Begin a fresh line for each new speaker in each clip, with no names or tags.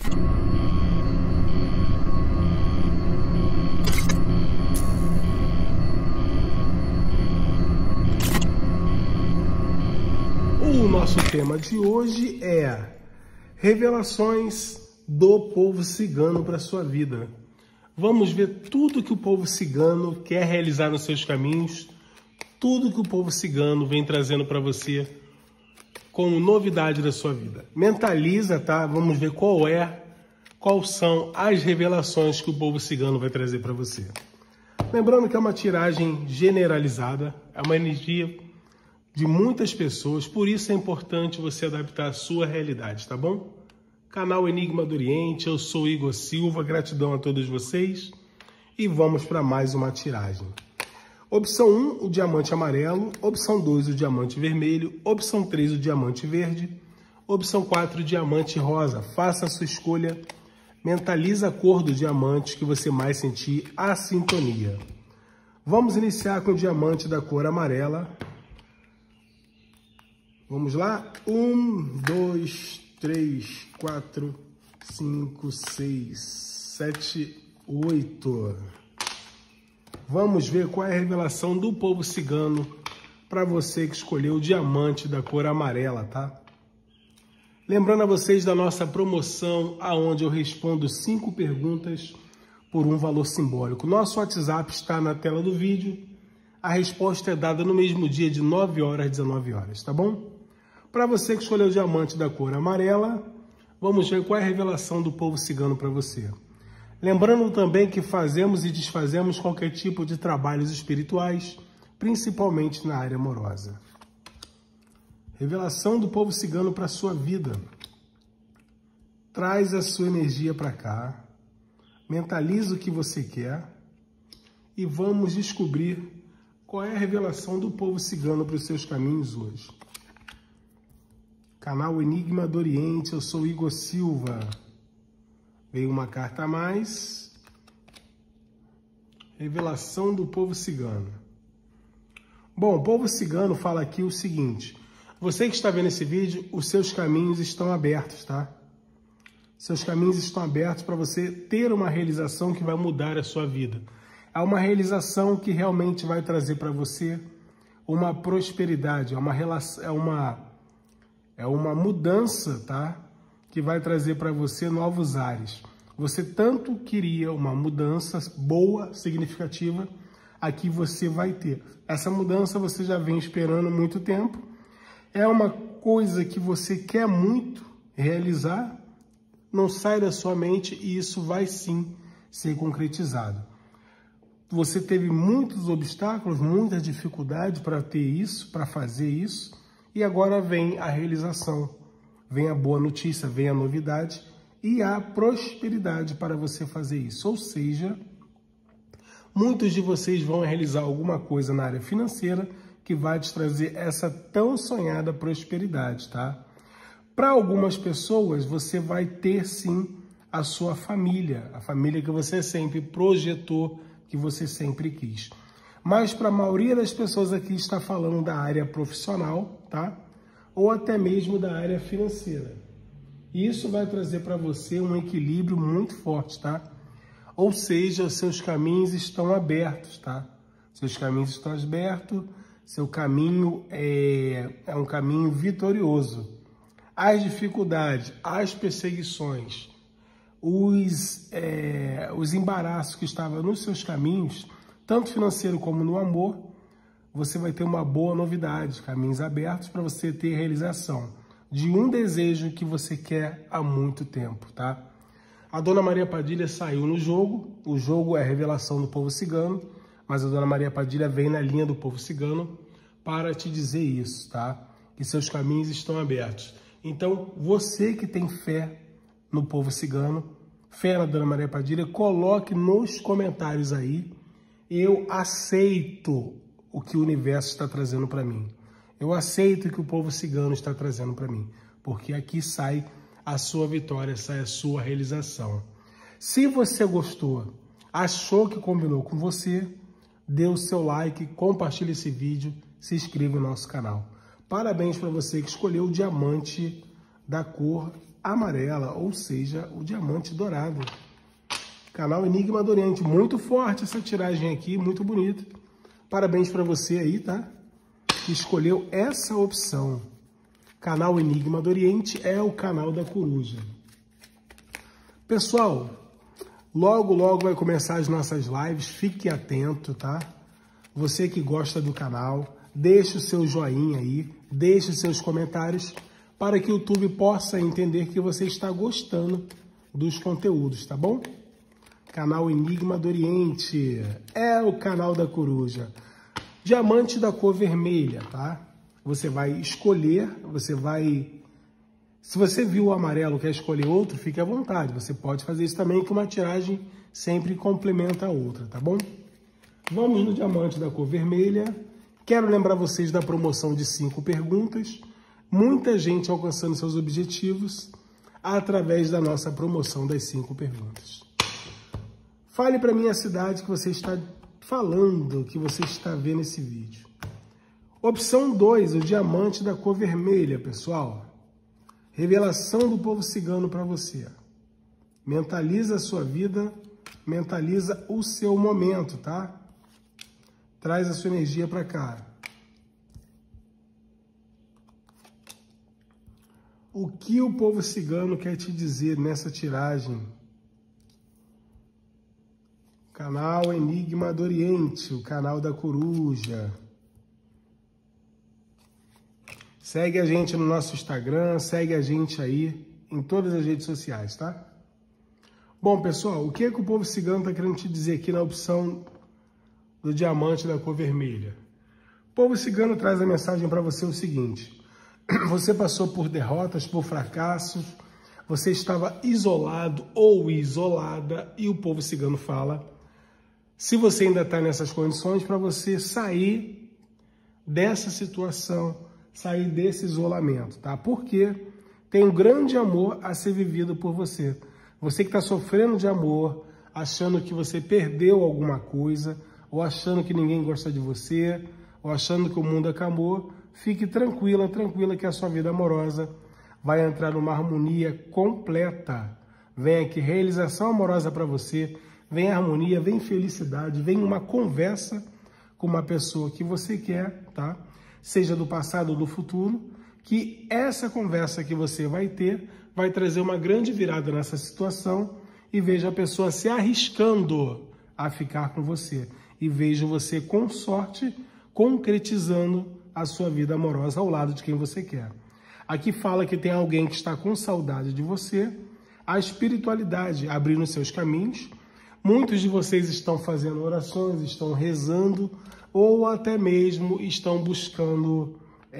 O nosso tema de hoje é revelações do povo cigano para a sua vida. Vamos ver tudo que o povo cigano quer realizar nos seus caminhos, tudo que o povo cigano vem trazendo para você como novidade da sua vida. Mentaliza, tá? Vamos ver quais são as revelações que o povo cigano vai trazer para você. Lembrando que é uma tiragem generalizada, é uma energia de muitas pessoas, por isso é importante você adaptar a sua realidade, tá bom? Canal Enigma do Oriente, eu sou Igor Silva, gratidão a todos vocês e vamos para mais uma tiragem. Opção 1, o diamante amarelo, opção 2, o diamante vermelho, opção 3, o diamante verde, opção 4, o diamante rosa. Faça a sua escolha, mentaliza a cor do diamante que você mais sentir a sintonia. Vamos iniciar com o diamante da cor amarela. Vamos lá? 1, 2, 3, 4, 5, 6, 7, 8. Vamos ver qual é a revelação do povo cigano para você que escolheu o diamante da cor amarela, tá? Lembrando a vocês da nossa promoção, aonde eu respondo 5 perguntas por um valor simbólico. Nosso WhatsApp está na tela do vídeo. A resposta é dada no mesmo dia, de 9 horas às 19 horas, tá bom? Para você que escolheu o diamante da cor amarela, vamos ver qual é a revelação do povo cigano para você. Lembrando também que fazemos e desfazemos qualquer tipo de trabalhos espirituais, principalmente na área amorosa. Revelação do povo cigano para a sua vida. Traz a sua energia para cá, mentaliza o que você quer e vamos descobrir qual é a revelação do povo cigano para os seus caminhos hoje. Canal Enigma do Oriente, eu sou Igor Silva. Veio uma carta a mais. Revelação do povo cigano. Bom, o povo cigano fala aqui o seguinte. Você que está vendo esse vídeo, os seus caminhos estão abertos, tá? Seus caminhos estão abertos para você ter uma realização que vai mudar a sua vida. É uma realização que realmente vai trazer para você uma prosperidade, é uma mudança, tá? Que vai trazer para você novos ares. Você tanto queria uma mudança boa, significativa, aqui você vai ter. Essa mudança você já vem esperando há muito tempo. É uma coisa que você quer muito realizar, não sai da sua mente e isso vai sim ser concretizado. Você teve muitos obstáculos, muita dificuldade para ter isso, para fazer isso, e agora vem a realização. Vem a boa notícia, vem a novidade e a prosperidade para você fazer isso. Ou seja, muitos de vocês vão realizar alguma coisa na área financeira que vai te trazer essa tão sonhada prosperidade, tá? Para algumas pessoas, você vai ter sim a sua família, a família que você sempre projetou, que você sempre quis. Mas para a maioria das pessoas aqui está falando da área profissional, tá? Ou até mesmo da área financeira. E isso vai trazer para você um equilíbrio muito forte, tá? Ou seja, os seus caminhos estão abertos, tá? Seus caminhos estão abertos, seu caminho é um caminho vitorioso. As dificuldades, as perseguições, os embaraços que estavam nos seus caminhos, tanto financeiro como no amor, você vai ter uma boa novidade, caminhos abertos para você ter realização de um desejo que você quer há muito tempo, tá? A Dona Maria Padilha saiu no jogo, o jogo é a revelação do povo cigano, mas a Dona Maria Padilha vem na linha do povo cigano para te dizer isso, tá? Que seus caminhos estão abertos. Então, você que tem fé no povo cigano, fé na Dona Maria Padilha, coloque nos comentários aí, eu aceito o que o universo está trazendo para mim. Eu aceito o que o povo cigano está trazendo para mim, porque aqui sai a sua vitória, sai a sua realização. Se você gostou, achou que combinou com você, dê o seu like, compartilhe esse vídeo, se inscreva no nosso canal. Parabéns para você que escolheu o diamante da cor amarela, ou seja, o diamante dourado. Canal Enigma do Oriente, muito forte essa tiragem aqui, muito bonita. Parabéns para você aí, tá? Que escolheu essa opção. Canal Enigma do Oriente é o canal da coruja. Pessoal, logo vai começar as nossas lives, fique atento, tá? Você que gosta do canal, deixe o seu joinha aí, deixe os seus comentários para que o YouTube possa entender que você está gostando dos conteúdos, tá bom? Canal Enigma do Oriente é o canal da coruja. Diamante da cor vermelha, tá? Você vai escolher, se você viu o amarelo e quer escolher outro, fique à vontade. Você pode fazer isso também, que uma tiragem sempre complementa a outra, tá bom? Vamos no diamante da cor vermelha. Quero lembrar vocês da promoção de 5 perguntas. Muita gente alcançando seus objetivos através da nossa promoção das 5 perguntas. Fale para mim a cidade que você está falando, que você está vendo esse vídeo. Opção 2, o diamante da cor vermelha, pessoal. Revelação do povo cigano para você. Mentaliza a sua vida, mentaliza o seu momento, tá? Traz a sua energia para cá. O que o povo cigano quer te dizer nessa tiragem? Canal Enigma do Oriente, o canal da coruja. Segue a gente no nosso Instagram, segue a gente aí em todas as redes sociais, tá? Bom, pessoal, o que o povo cigano está querendo te dizer aqui na opção do diamante da cor vermelha? O povo cigano traz a mensagem para você o seguinte: você passou por derrotas, por fracassos, você estava isolado ou isolada, e o povo cigano fala, se você ainda está nessas condições, para você sair dessa situação, sair desse isolamento, tá? Porque tem um grande amor a ser vivido por você. Você que está sofrendo de amor, achando que você perdeu alguma coisa, ou achando que ninguém gosta de você, ou achando que o mundo acabou, fique tranquila, tranquila que a sua vida amorosa vai entrar numa harmonia completa. Vem aqui realização amorosa para você, vem harmonia, vem felicidade, vem uma conversa com uma pessoa que você quer, tá? Seja do passado ou do futuro, que essa conversa que você vai ter vai trazer uma grande virada nessa situação e veja a pessoa se arriscando a ficar com você. E veja você, com sorte, concretizando a sua vida amorosa ao lado de quem você quer. Aqui fala que tem alguém que está com saudade de você, a espiritualidade abrindo seus caminhos. Muitos de vocês estão fazendo orações, estão rezando, ou até mesmo estão buscando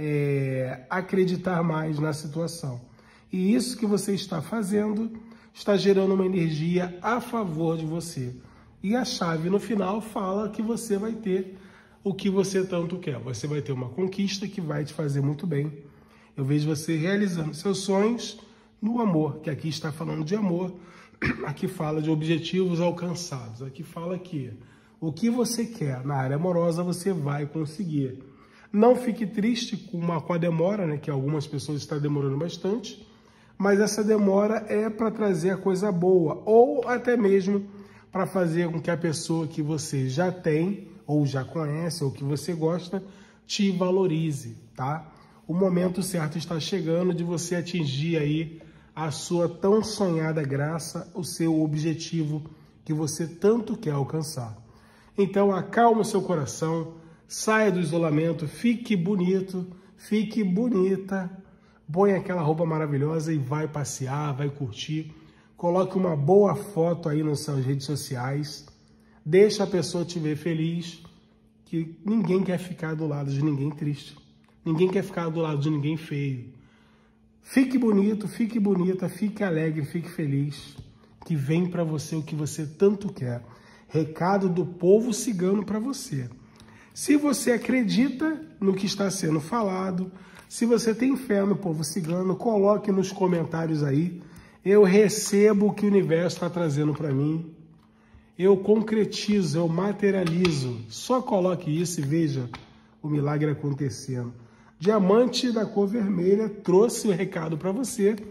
acreditar mais na situação. E isso que você está fazendo está gerando uma energia a favor de você. E a chave no final fala que você vai ter o que você tanto quer. Você vai ter uma conquista que vai te fazer muito bem. Eu vejo você realizando seus sonhos no amor, que aqui está falando de amor. Aqui fala de objetivos alcançados. Aqui fala que o que você quer na área amorosa você vai conseguir. Não fique triste com a demora, né, que algumas pessoas estão demorando bastante, mas essa demora é para trazer a coisa boa, ou até mesmo para fazer com que a pessoa que você já tem, ou já conhece, ou que você gosta, te valorize, tá? O momento certo está chegando de você atingir aí a sua tão sonhada graça, o seu objetivo que você tanto quer alcançar. Então, acalma o seu coração, saia do isolamento, fique bonito, fique bonita, põe aquela roupa maravilhosa e vai passear, vai curtir. Coloque uma boa foto aí nas suas redes sociais, deixa a pessoa te ver feliz, que ninguém quer ficar do lado de ninguém triste, ninguém quer ficar do lado de ninguém feio. Fique bonito, fique bonita, fique alegre, fique feliz, que vem para você o que você tanto quer. Recado do povo cigano para você. Se você acredita no que está sendo falado, se você tem fé no povo cigano, coloque nos comentários aí. Eu recebo o que o universo está trazendo para mim. Eu concretizo, eu materializo. Só coloque isso e veja o milagre acontecendo. Diamante da cor vermelha trouxe o recado para você.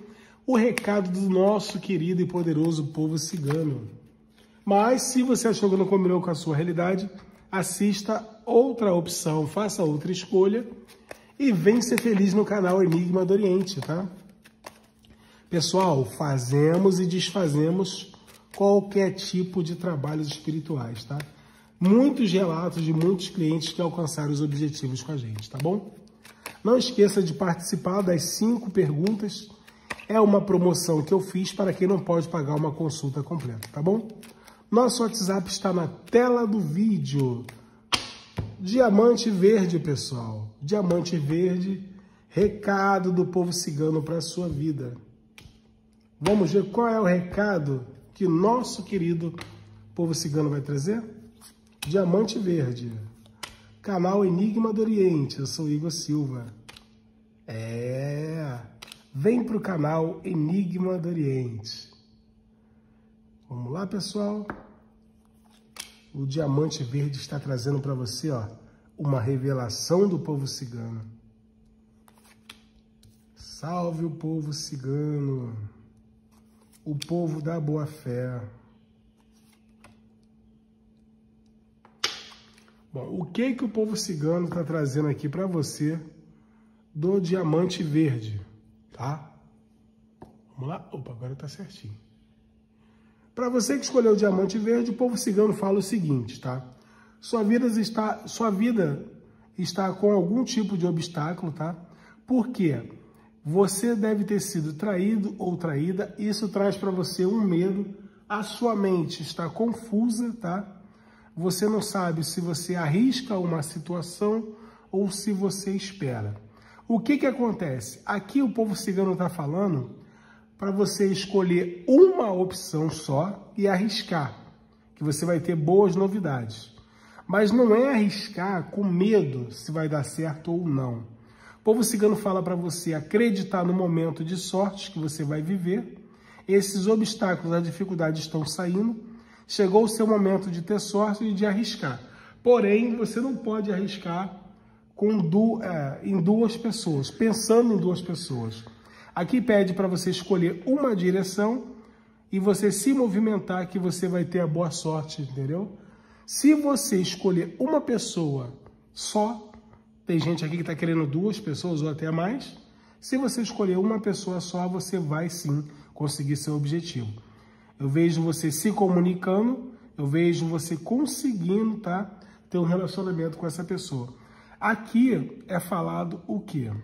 o recado do nosso querido e poderoso povo cigano. Mas se você achou que não combinou com a sua realidade, assista outra opção, faça outra escolha e vem ser feliz no canal Enigma do Oriente, tá? Pessoal, fazemos e desfazemos qualquer tipo de trabalhos espirituais, tá? Muitos relatos de muitos clientes que alcançaram os objetivos com a gente, tá bom? Não esqueça de participar das 5 perguntas. É uma promoção que eu fiz para quem não pode pagar uma consulta completa, tá bom? Nosso WhatsApp está na tela do vídeo. Diamante verde, pessoal. Diamante verde, recado do povo cigano para a sua vida. Vamos ver qual é o recado que nosso querido povo cigano vai trazer? Diamante verde. Canal Enigma do Oriente. Eu sou Igor Silva. Vem para o canal Enigma do Oriente. Vamos lá, pessoal. O Diamante Verde está trazendo para você, ó, uma revelação do povo cigano. Salve o povo cigano, o povo da boa fé. Bom, o que o povo cigano está trazendo aqui para você do Diamante Verde, tá? Vamos lá. Opa, agora tá certinho. Para você que escolheu o Diamante Verde, o povo cigano fala o seguinte, tá? Sua vida está com algum tipo de obstáculo, tá? Por quê? Você deve ter sido traído ou traída. Isso traz para você um medo. A sua mente está confusa, tá? Você não sabe se você arrisca uma situação ou se você espera. O que acontece? Aqui o povo cigano está falando para você escolher uma opção só e arriscar, que você vai ter boas novidades. Mas não é arriscar com medo se vai dar certo ou não. O povo cigano fala para você acreditar no momento de sorte que você vai viver. Esses obstáculos, as dificuldades estão saindo. Chegou o seu momento de ter sorte e de arriscar. Porém, você não pode arriscar em 2 pessoas, pensando em 2 pessoas. Aqui pede para você escolher uma direção e você se movimentar que você vai ter a boa sorte, entendeu? Se você escolher uma pessoa só, tem gente aqui que está querendo 2 pessoas ou até mais, se você escolher uma pessoa só, você vai sim conseguir seu objetivo. Eu vejo você se comunicando, eu vejo você conseguindo, tá, ter um relacionamento com essa pessoa. Aqui é falado o quê?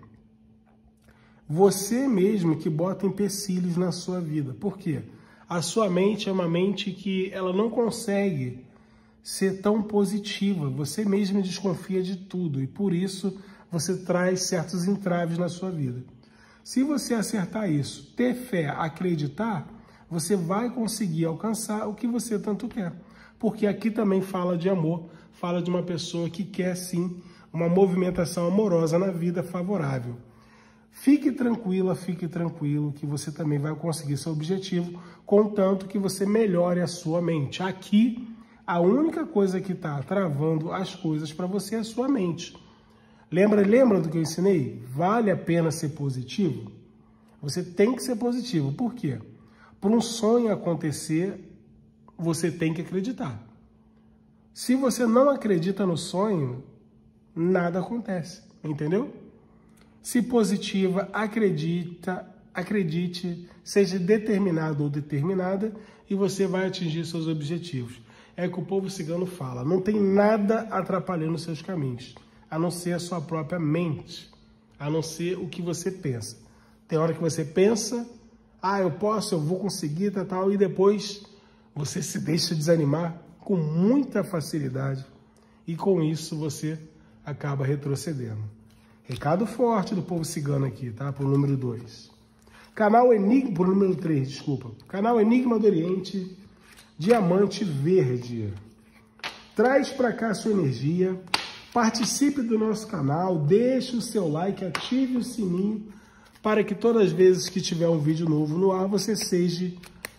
Você mesmo que bota empecilhos na sua vida. Por quê? A sua mente é uma mente que ela não consegue ser tão positiva. Você mesmo desconfia de tudo e por isso você traz certos entraves na sua vida. Se você acertar isso, ter fé, acreditar, você vai conseguir alcançar o que você tanto quer. Porque aqui também fala de amor, fala de uma pessoa que quer sim uma movimentação amorosa na vida favorável. Fique tranquila, fique tranquilo que você também vai conseguir seu objetivo, contanto que você melhore a sua mente. Aqui, a única coisa que está travando as coisas para você é a sua mente. Lembra do que eu ensinei? Vale a pena ser positivo? Você tem que ser positivo. Por quê? Para um sonho acontecer, você tem que acreditar. Se você não acredita no sonho, nada acontece, entendeu? Se positiva, acredite, seja determinado ou determinada e você vai atingir seus objetivos. É o que o povo cigano fala, não tem nada atrapalhando os seus caminhos, a não ser a sua própria mente, a não ser o que você pensa. Tem hora que você pensa, eu posso, eu vou conseguir, tal, e depois você se deixa desanimar com muita facilidade e com isso você acaba retrocedendo. Recado forte do povo cigano aqui, tá? Pro número 2. Canal Enigma, pro número 3, desculpa. Canal Enigma do Oriente, Diamante Verde. Traz pra cá a sua energia, participe do nosso canal, deixe o seu like, ative o sininho, para que todas as vezes que tiver um vídeo novo no ar, você seja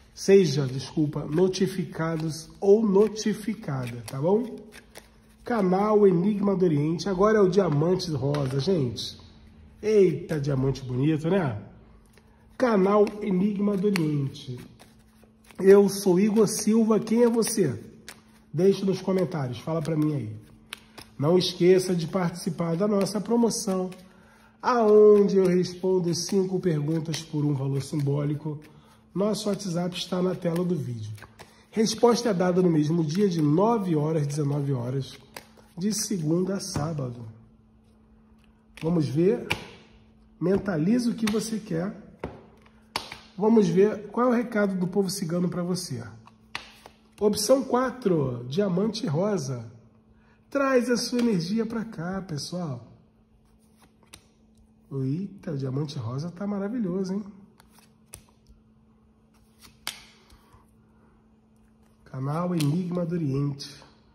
notificados ou notificada, tá bom? Canal Enigma do Oriente, agora é o Diamante Rosa, gente. Eita, diamante bonito, né? Canal Enigma do Oriente. Eu sou Igor Silva, quem é você? Deixe nos comentários, fala para mim aí. Não esqueça de participar da nossa promoção, aonde eu respondo 5 perguntas por um valor simbólico. Nosso WhatsApp está na tela do vídeo. Resposta é dada no mesmo dia, de 9 horas, 19 horas, de segunda a sábado. Vamos ver. Mentaliza o que você quer. Vamos ver qual é o recado do povo cigano para você. Opção 4, diamante rosa. Traz a sua energia para cá, pessoal. Eita, o diamante rosa tá maravilhoso, hein? Canal Enigma do Oriente.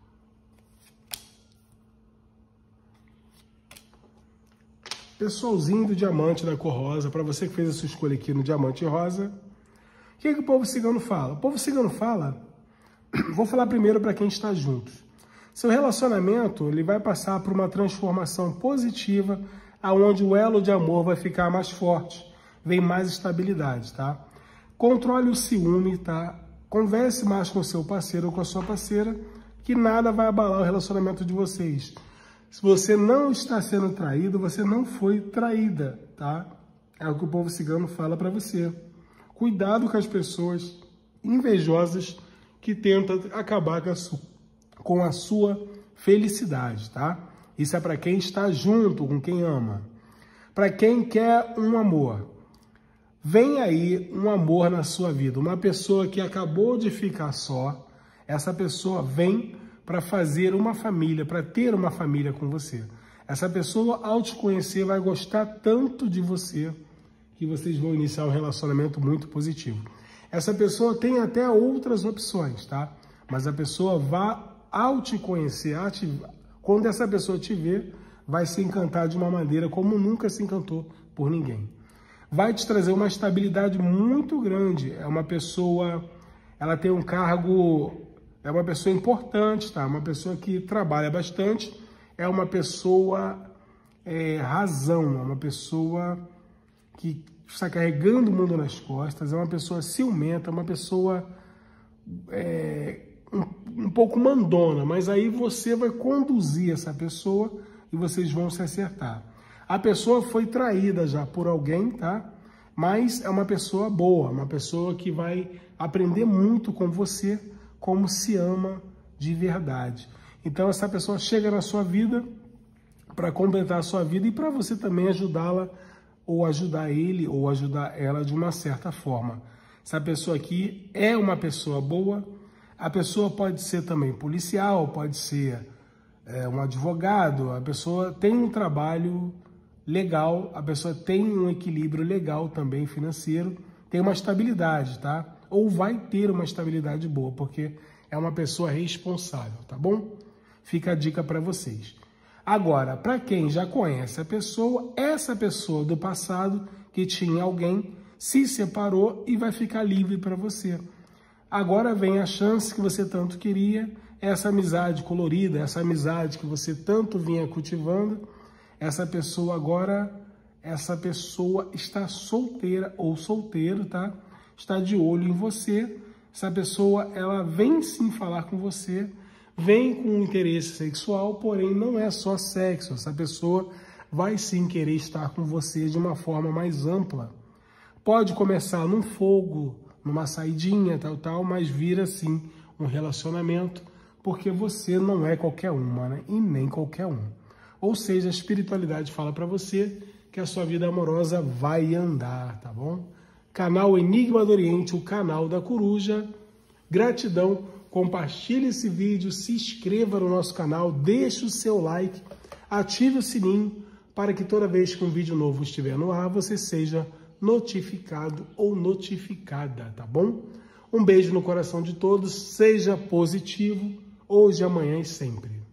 Pessoalzinho do diamante da cor rosa, para você que fez a sua escolha aqui no diamante rosa, o que o povo cigano fala? O povo cigano fala, vou falar primeiro para quem está junto. Seu relacionamento ele vai passar por uma transformação positiva, aonde o elo de amor vai ficar mais forte, vem mais estabilidade, tá? Controle o ciúme, tá? Converse mais com o seu parceiro ou com a sua parceira, que nada vai abalar o relacionamento de vocês. Se você não está sendo traído, você não foi traída, tá? É o que o povo cigano fala para você. Cuidado com as pessoas invejosas que tentam acabar com a sua felicidade, tá? Isso é para quem está junto com quem ama. Para quem quer um amor. Vem aí um amor na sua vida. Uma pessoa que acabou de ficar só, essa pessoa vem para fazer uma família, para ter uma família com você. Essa pessoa, ao te conhecer, vai gostar tanto de você que vocês vão iniciar um relacionamento muito positivo. Essa pessoa tem até outras opções, tá? Mas a pessoa vai, ao te conhecer, quando essa pessoa te ver, vai se encantar de uma maneira como nunca se encantou por ninguém. Vai te trazer uma estabilidade muito grande. É uma pessoa, ela tem um cargo... É uma pessoa importante, tá? Uma pessoa que trabalha bastante, é uma pessoa razão, é uma pessoa que está carregando o mundo nas costas, é uma pessoa ciumenta, é uma pessoa um pouco mandona, mas aí você vai conduzir essa pessoa e vocês vão se acertar. A pessoa foi traída já por alguém, tá? Mas é uma pessoa boa, uma pessoa que vai aprender muito com você, como se ama de verdade. Então essa pessoa chega na sua vida para completar a sua vida e para você também ajudá-la, ou ajudar ele, ou ajudar ela de uma certa forma. Essa pessoa aqui é uma pessoa boa. A pessoa pode ser também policial, pode ser um advogado, a pessoa tem um trabalho legal, a pessoa tem um equilíbrio legal também financeiro, tem uma estabilidade, tá? Ou vai ter uma estabilidade boa, porque é uma pessoa responsável, tá bom? Fica a dica para vocês. Agora, para quem já conhece a pessoa, essa pessoa do passado que tinha alguém se separou e vai ficar livre para você. Agora vem a chance que você tanto queria, essa amizade colorida, essa amizade que você tanto vinha cultivando, essa pessoa agora, essa pessoa está solteira ou solteiro, tá? Está de olho em você, essa pessoa, ela vem sim falar com você, vem com interesse sexual, porém não é só sexo, essa pessoa vai sim querer estar com você de uma forma mais ampla. Pode começar num fogo, numa saidinha, tal, mas vira sim um relacionamento, porque você não é qualquer uma, né? E nem qualquer um. Ou seja, a espiritualidade fala para você que a sua vida amorosa vai andar, tá bom? Canal Enigma do Oriente, o canal da coruja. Gratidão, compartilhe esse vídeo, se inscreva no nosso canal, deixe o seu like, ative o sininho para que toda vez que um vídeo novo estiver no ar, você seja notificado ou notificada, tá bom? Um beijo no coração de todos, seja positivo, hoje, amanhã e sempre.